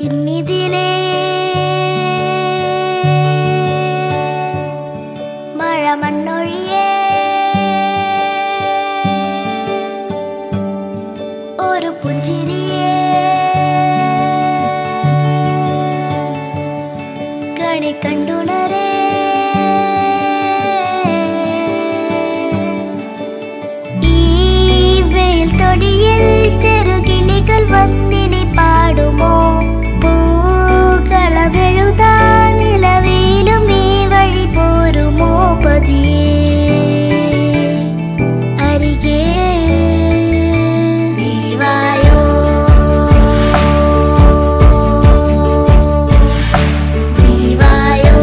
ഇന്നിതിലേ മഴ മണ്ണൊഴിയേ ഒരു പുഞ്ചിരിയേ കണി കണ്ടുണരേ ഈ വെയിൽ തൊടിയിൽ ചെറുകിളികൾ വന്നിനി പാടുമോ പൂക്കളമെഴുതാൻ നിലവിലും ഈ വഴി പോരുമോ പതിയേ അരികെ നീ വായോ നീ വായോ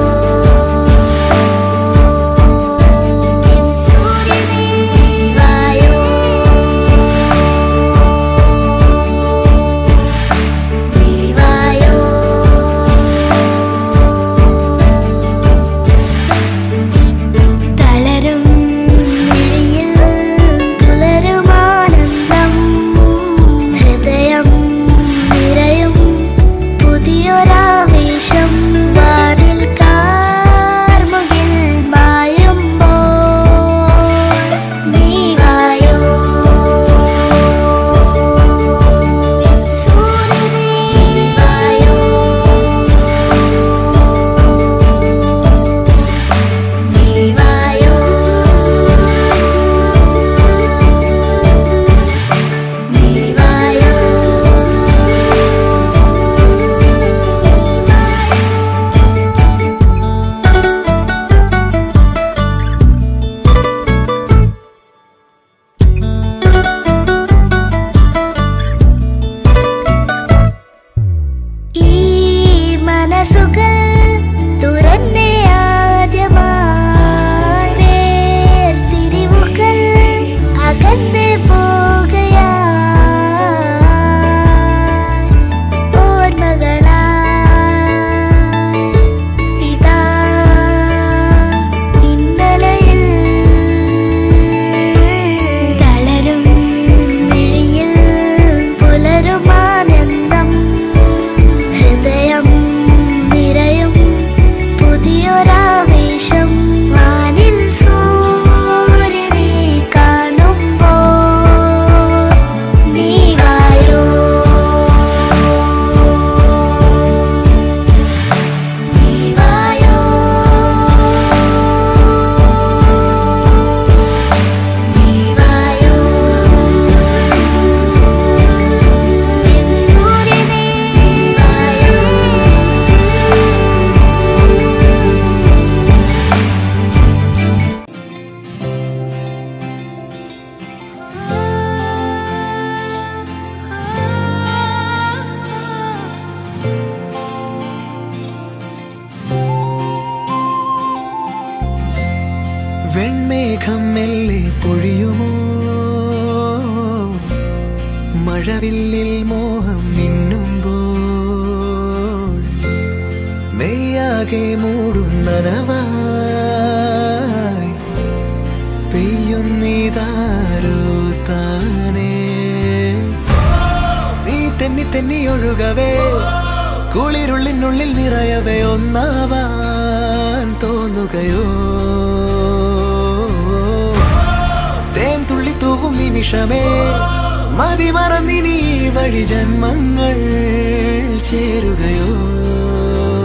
എൻ സൂര്യനേ നീ വായോ നീ വായോ തളരും മിഴിയിൽ പുലരും ആനന്ദം ഹൃദയം നിറയും പുതിയൊരാവേശം വാനിൽ കാർമുകിൽ മായുമ്പോൾ നീ വായോ സൂര്യനേ നീ വായോ നീ വായോ നീ വായോ ഈ മനസ്സുകൾ തുറന്നേ ആദ്യമായി വേർതിരിവുകൾ അകന്നേ പോകുകയായി ഓർമ്മകളായി ഇതാ ഇന്നലയിൽ തളരും മിഴിയിൽ പുലരും ആനന്ദം ഹൃദയം നിറയും പുതിയൊരാവേശം വാനിൽ സൂര്യനെ കാണുമ്പോൾ നീ വായോ നീ വായോ നീ വായോ എൻ സൂര്യനേ നീ വായോ വെൺമേഘം മെല്ലെ പൊഴിയുമോ മഴവില്ലിൽ മോഹം മിന്നുമ്പോൾ നെയ്യാകെ മൂടും നനവായി പെയ്യുന്നിതാരോ താനേ നീ തെന്നി തെന്നി ഒഴുകവേ കുളിരുള്ളിനുള്ളിൽ നിറയവേ ഒന്നാവാൻ തോന്നുകയോ തേൻ തുള്ളി തൂവും നിമിഷമേ മതി മറന്നിനി വഴി ജന്മങ്ങൾ ചേരുകയോ